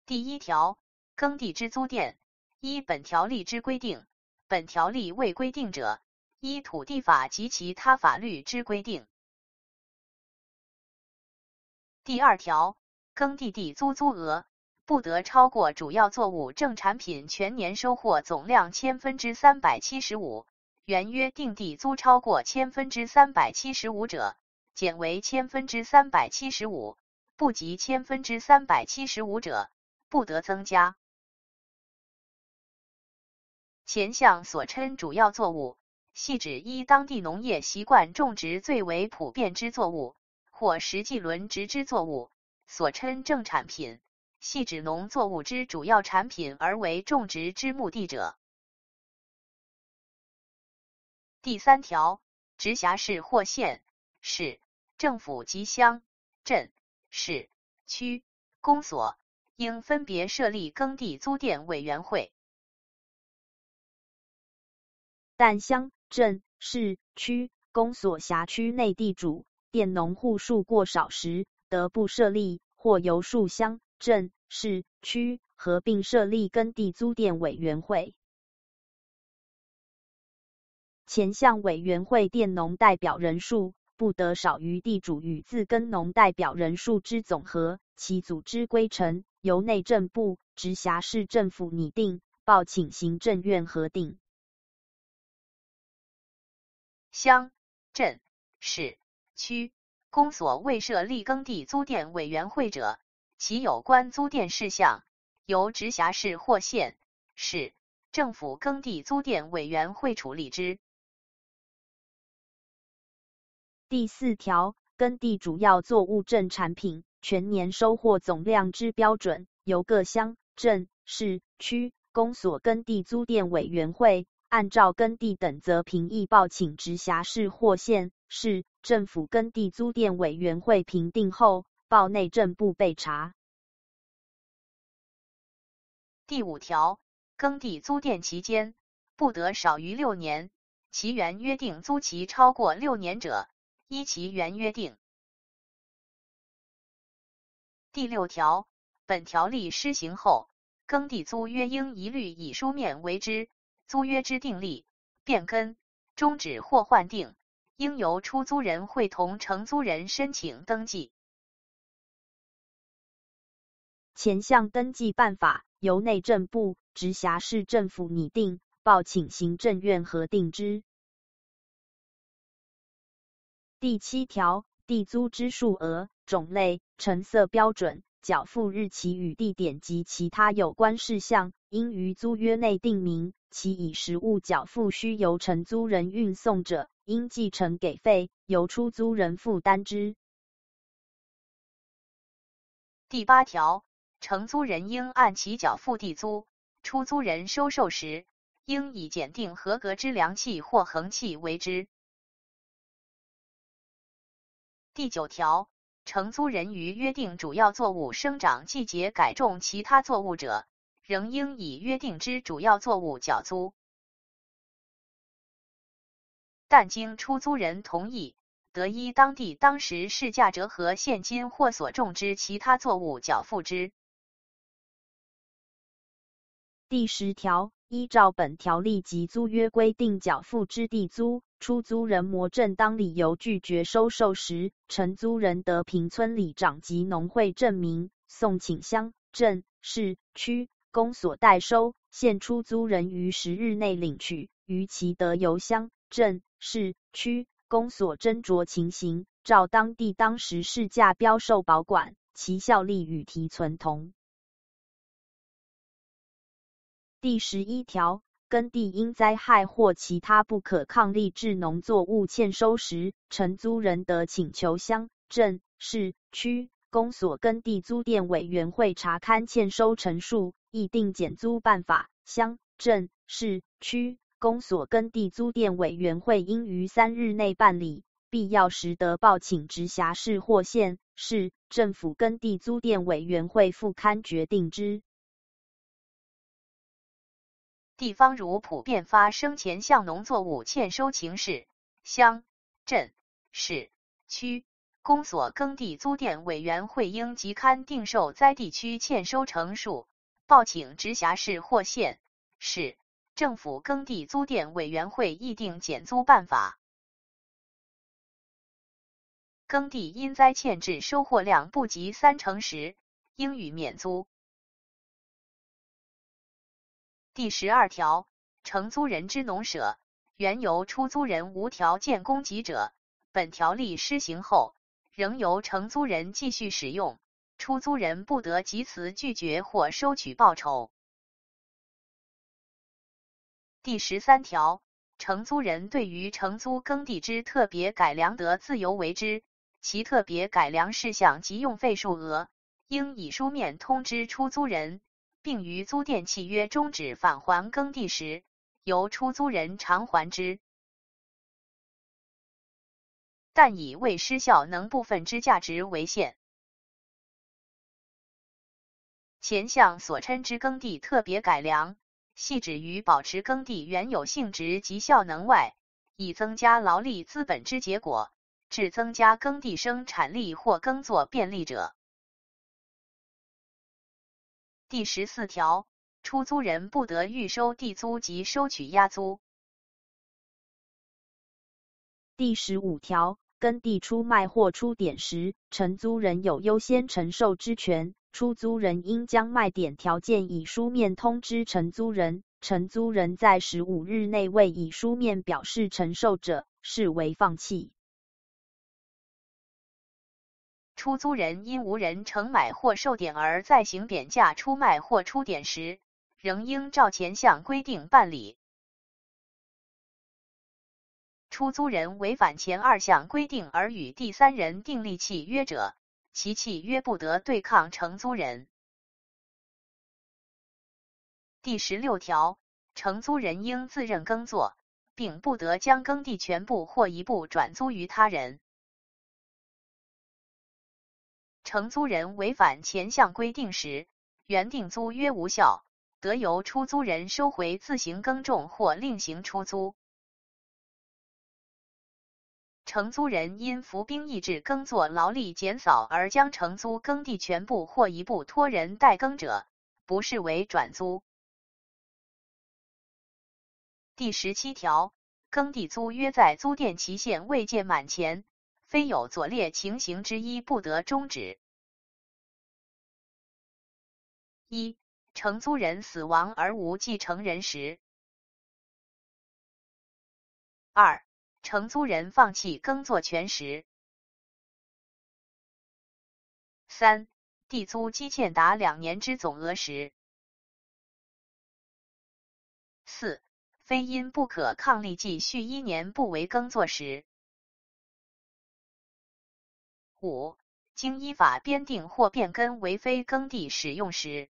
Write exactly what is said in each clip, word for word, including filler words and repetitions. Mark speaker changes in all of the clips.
Speaker 1: 第一条，耕地之租佃，依本条例之规定，本条例未规定者，依土地法及其他法律之规定。第二条，耕地地租租额不得超过主要作物正产品全年收获总量千分之三百七十五，原约定地租超过千分之三百七十五者，减为千分之三百七十五，不及千分之三百七十五者，不得增加。前项所称主要作物，系指依当地农业习惯种植最为普遍之作物，或实际轮植之作物；所称正产品，系指农作物之主要产品而为种植之目的者。第三条，直辖市或县市政府及乡镇市区公所应分别设立耕地租佃委员会。
Speaker 2: 但乡镇市区公所辖区内地主佃农户数过少时，得不设立，或由数乡镇市区合并设立耕地租佃委员会。前项委员会佃农代表人数不得少于地主与自耕农代表人数之总和，其组织规程由内政部、直辖市政府拟定，报请行政院核定。
Speaker 1: 乡镇市区公所未设立耕地租佃委员会者，其有关租佃事项由直辖市或县市政府耕地租佃委员会处理之。
Speaker 2: 第四条，耕地主要作物正产品全年收获总量之标准，由各乡镇市区公所耕地租佃委员会按照耕地等则评议报请直辖市或县市政府耕地租佃委员会评定后，报内政部备查。
Speaker 1: 第五条，耕地租佃期间不得少于六年，其原约定租期超过六年者，依其原约定。第六条，本条例施行后，耕地租约应一律以书面为之，租约之订立、变更、终止或换定，应由出租人会同承租人申请登记。
Speaker 2: 前项登记办法由内政部、直辖市政府拟定，报请行政院核定之。第七条，地租之数额、种类、成色标准、缴付日期与地点及其他有关事项，应于租约内定明，其以实物缴付须由承租人运送者，应继承给费，由出租人负担之。
Speaker 1: 第八条，承租人应按期缴付地租，出租人收受时，应以检定合格之量器或衡器为之。第九条，承租人于约定主要作物生长季节改种其他作物者，仍应以约定之主要作物缴租。但经出租人同意，得依当地当时市价折合现金或所种之其他作物缴付之。
Speaker 2: 第十条，依照本条例及租约规定缴付之地租，出租人谟正当理由拒绝收受时，承租人得凭村里长及农会证明，送请乡镇市区公所代收，现出租人于十日内领取，于其得由乡镇市区公所斟酌情形，照当地当时市价标售保管，其效力与提存同。第十一条，耕地因灾害或其他不可抗力致农作物欠收时，承租人得请求乡镇市区公所耕地租佃委员会查勘欠收陈述，议定减租办法。乡镇市区公所耕地租佃委员会应于三日内办理，必要时得报请直辖市或县市政府耕地租佃委员会复勘决定之。
Speaker 1: 地方如普遍发生前项农作物欠收情事，乡镇市区公所耕地租佃委员会应即刊定受灾地区欠收成数，报请直辖市或县市政府耕地租佃委员会议定减租办法。耕地因灾欠至收获量不及三成时，应予免租。第十二条，承租人之农舍，原由出租人无条件供给者，本条例施行后，仍由承租人继续使用，出租人不得即辞拒绝或收取报酬。第十三条，承租人对于承租耕地之特别改良得自由为之，其特别改良事项及用费数额，应以书面通知出租人，并于租佃契约终止返还耕地时，由出租人偿还之。但以未失效能部分之价值为限。前项所称之耕地特别改良，系指于保持耕地原有性质及效能外，以增加劳力资本之结果，致增加耕地生产力或耕作便利者。第十四条，出租人不得预收地租及收取押租。
Speaker 2: 第十五条，耕地出卖或出典时，承租人有优先承受之权，出租人应将卖点条件以书面通知承租人，承租人在十五日内未以书面表示承受者，视为放弃。
Speaker 1: 出租人因无人承买或受典而再行贬价出卖或出典时，仍应照前项规定办理。出租人违反前二项规定而与第三人订立契约者，其契约不得对抗承租人。第十六条，承租人应自认耕作，并不得将耕地全部或一部转租于他人。承租人违反前项规定时，原定租约无效，得由出租人收回自行耕种或另行出租。承租人因服兵役制耕作劳力减少而将承租耕地全部或一部托人代耕者，不视为转租。第十七条，耕地租约在租佃期限未届满前，非有左列情形之一不得终止。一、承租人死亡而无继承人时。二、承租人放弃耕作权时。三、地租积欠达两年之总额时。四、非因不可抗力继续一年不为耕作时。五、经依法编定或变更为非耕地使用时。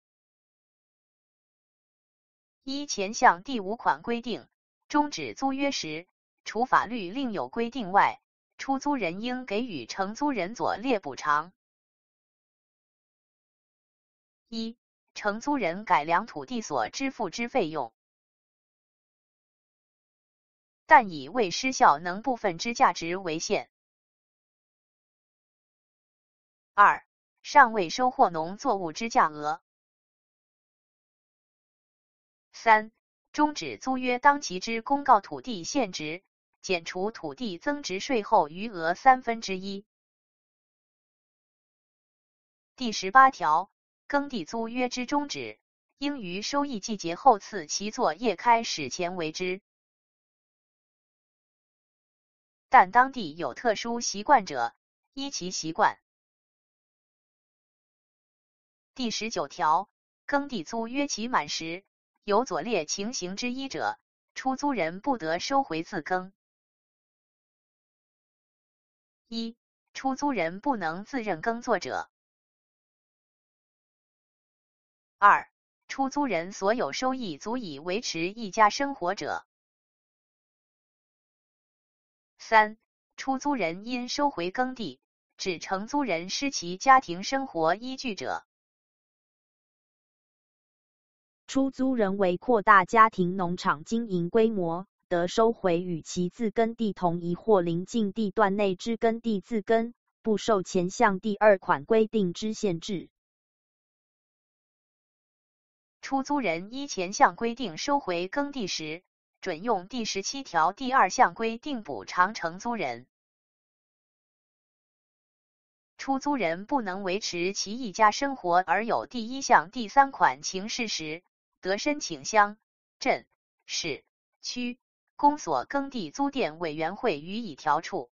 Speaker 1: 依前项第五款规定，终止租约时，除法律另有规定外，出租人应给予承租人左列补偿：一、承租人改良土地所支付之费用，但以未失效能部分之价值为限。二、尚未收获农作物之价额。三、终止租约当期之公告土地现值，减除土地增值税后余额三分之一。第十八条，耕地租约之终止，应于收益季节后次其作业开始前为之。但当地有特殊习惯者，依其习惯。第十九条，耕地租约期满时，有左列情形之一者，出租人不得收回自耕。一、出租人不能自认耕作者。二、出租人所有收益足以维持一家生活者。三、出租人因收回耕地，致承租人失其家庭生活依据者。
Speaker 2: 出租人为扩大家庭农场经营规模，得收回与其自耕地同一或邻近地段内之耕地自耕， 不受前项第二款规定之限制。
Speaker 1: 出租人依前项规定收回耕地时，准用第十七条第二项规定补偿承租人。出租人不能维持其一家生活而有第一项第三款情事时，得申请乡、镇、市、区、公所耕地租佃委员会予以调处。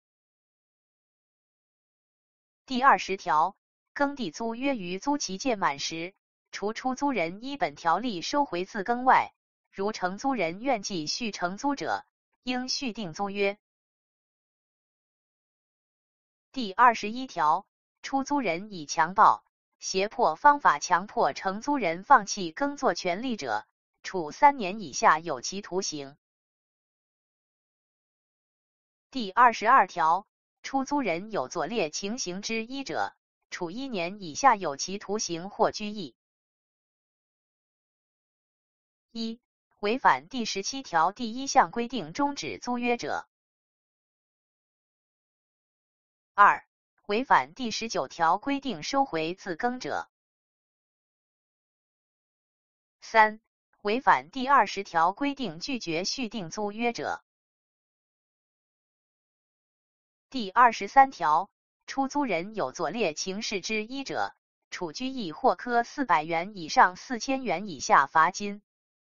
Speaker 1: 第二十条，耕地租约于租期届满时，除出租人依本条例收回自耕外，如承租人愿继续承租者，应续订租约。第二十一条，出租人以强暴、胁迫方法强迫承租人放弃耕作权利者，处三年以下有期徒刑。第二十二条，出租人有左列情形之一者，处一年以下有期徒刑或拘役。一、违反第十七条第一项规定终止租约者。二、违反第十九条规定收回自耕者。三、违反第二十条规定拒绝续订租约者。第二十三条，出租人有左列情事之一者，处拘役或科四百元以上四千元以下罚金。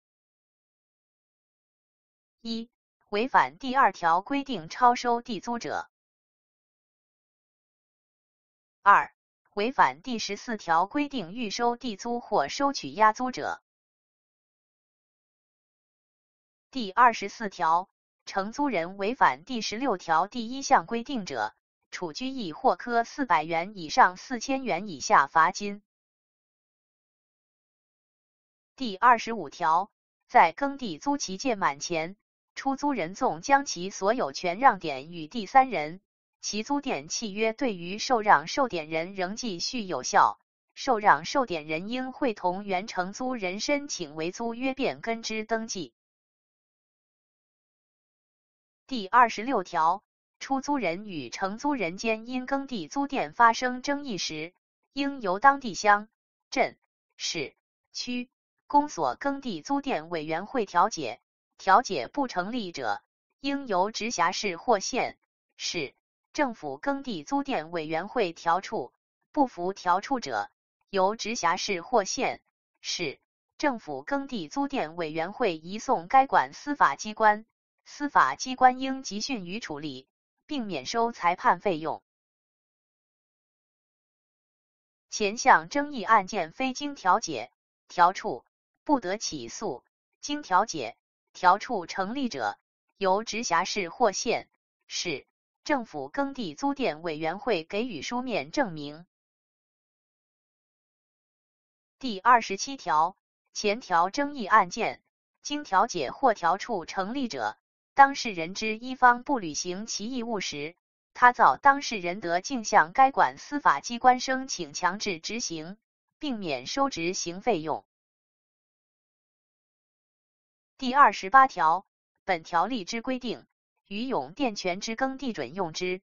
Speaker 1: 一、违反第二条规定超收地租者。二、违反第十四条规定预收地租或收取押租者。第二十四条，承租人违反第十六条第一项规定者，处拘役或科四百元以上四千元以下罚金。第二十五条，在耕地租期届满前，出租人纵将其所有权让点与第三人，其租佃契约对于受让受典人仍继续有效，受让受典人应会同原承租人申请为租约变更之登记。第二十六条，出租人与承租人间因耕地租佃发生争议时，应由当地乡、镇、市、区、公所耕地租佃委员会调解，调解不成立者，应由直辖市或县、市、政府耕地租佃委员会调处，不服调处者，由直辖市或县、市、政府耕地租佃委员会移送该管司法机关，司法机关应集训予处理，并免收裁判费用。前项争议案件非经调解、调处，不得起诉；经调解、调处成立者，由直辖市或县、市、政府耕地租佃委员会给予书面证明。第二十七条，前条争议案件，经调解或调处成立者，当事人之一方不履行其义务时，他造当事人得径向该管司法机关申请强制执行，并免收执行费用。第二十八条，本条例之规定，于永佃权之耕地准用之。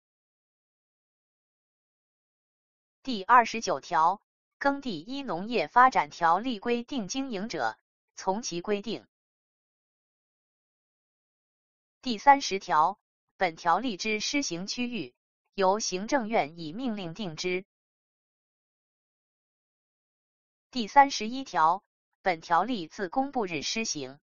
Speaker 1: 第二十九条，耕地依农业发展条例规定经营者，从其规定。第三十条，本条例之施行区域，由行政院以命令定之。第三十一条，本条例自公布日施行。